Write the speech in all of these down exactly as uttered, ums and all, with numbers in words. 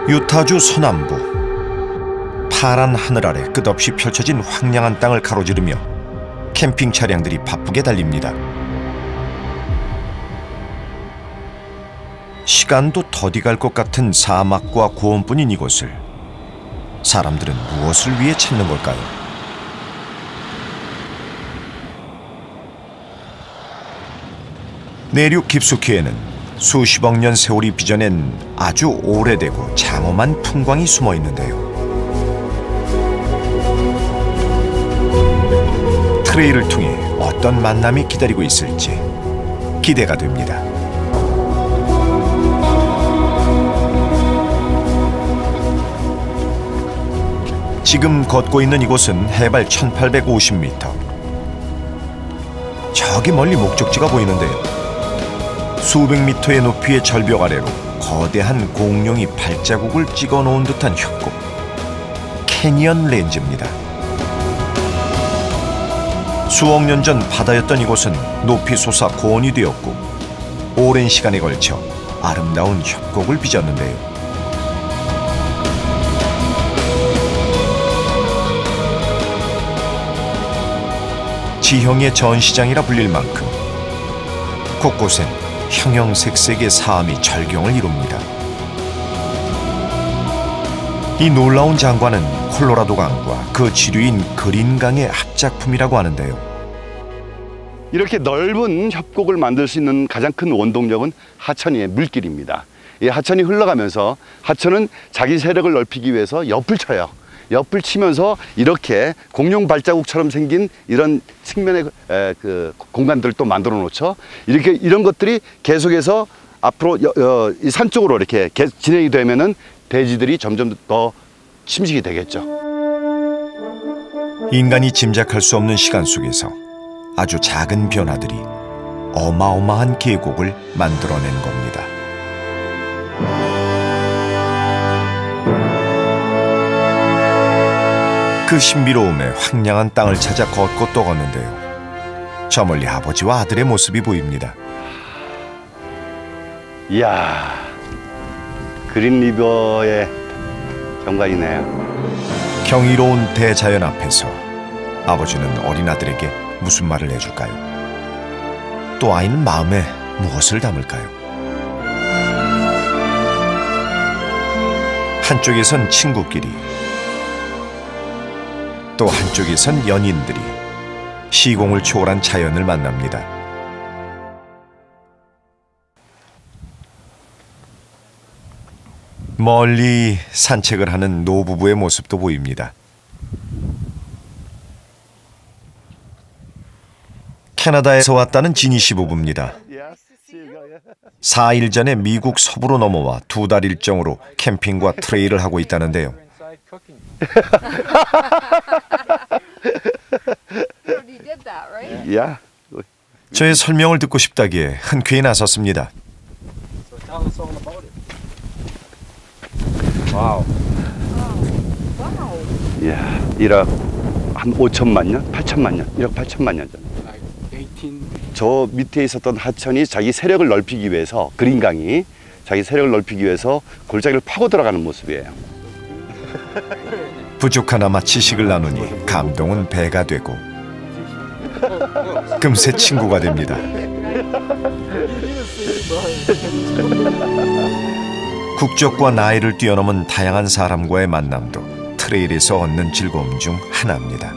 유타주 서남부. 파란 하늘 아래 끝없이 펼쳐진 황량한 땅을 가로지르며 캠핑 차량들이 바쁘게 달립니다. 시간도 더디 갈 것 같은 사막과 고원뿐인 이곳을 사람들은 무엇을 위해 찾는 걸까요? 내륙 깊숙이에는 수십억 년 세월이 빚어낸 아주 오래되고 장엄한 풍광이 숨어 있는데요. 트레일을 통해 어떤 만남이 기다리고 있을지 기대가 됩니다. 지금 걷고 있는 이곳은 해발 천팔백오십 미터. 저기 멀리 목적지가 보이는데요. 수백 미터의 높이의 절벽 아래로 거대한 공룡이 발자국을 찍어 놓은 듯한 협곡, 캐니언 렌즈입니다. 수억 년 전 바다였던 이곳은 높이 솟아 고원이 되었고 오랜 시간에 걸쳐 아름다운 협곡을 빚었는데요. 지형의 전시장이라 불릴 만큼 곳곳엔 형형색색의 사암이 절경을 이룹니다. 이 놀라운 장관은 콜로라도 강과 그 지류인 그린강의 합작품이라고 하는데요. 이렇게 넓은 협곡을 만들 수 있는 가장 큰 원동력은 하천이의 물길입니다. 이 하천이 흘러가면서 하천은 자기 세력을 넓히기 위해서 옆을 쳐요. 옆을 치면서 이렇게 공룡 발자국처럼 생긴 이런 측면의 에, 그 공간들을 또 만들어 놓죠. 이렇게 이런 것들이 계속해서 앞으로 여, 여, 이 산 쪽으로 이렇게 개, 진행이 되면은 대지들이 점점 더 침식이 되겠죠. 인간이 짐작할 수 없는 시간 속에서 아주 작은 변화들이 어마어마한 계곡을 만들어낸 겁니다. 그 신비로움에 황량한 땅을 찾아 걷고 또 걷는데요. 저 멀리 아버지와 아들의 모습이 보입니다. 이야, 그린리버의 경관이네요. 경이로운 대자연 앞에서 아버지는 어린 아들에게 무슨 말을 해줄까요? 또 아이는 마음에 무엇을 담을까요? 한쪽에선 친구끼리, 또 한쪽에선 연인들이 시공을 초월한 자연을 만납니다. 멀리 산책을 하는 노부부의 모습도 보입니다. 캐나다에서 왔다는 지니 씨 부부입니다. 사 일 전에 미국 서부로 넘어와 두 달 일정으로 캠핑과 트레일을 하고 있다는데요. 저의 설명을 듣고 싶다기에 흔쾌히 나섰습니다. 와우. 이야, 일억 한 오천만 년, 팔천만 년, 일억 팔천만 년 전. 저 밑에 있었던 하천이 자기 세력을 넓히기 위해서, 그린강이 자기 세력을 넓히기 위해서 골짜기를 파고 들어가는 모습이에요. 부족하나마 지식을 나누니 감동은 배가 되고 금세 친구가 됩니다. 국적과 나이를 뛰어넘은 다양한 사람과의 만남도 트레일에서 얻는 즐거움 중 하나입니다.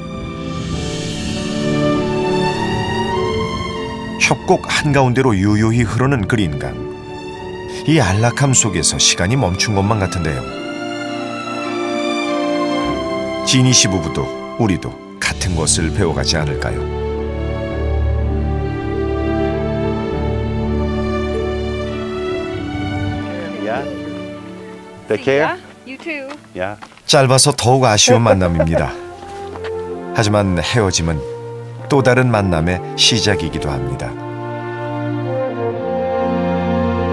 협곡 한가운데로 유유히 흐르는 그린강. 이 안락함 속에서 시간이 멈춘 것만 같은데요. 지니 씨 부부도 우리도 같은 것을 배워가지 않을까요? Yeah. Take care. Yeah, you too. Yeah. 짧아서 더욱 아쉬운 만남입니다. 하지만 헤어짐은 또 다른 만남의 시작이기도 합니다.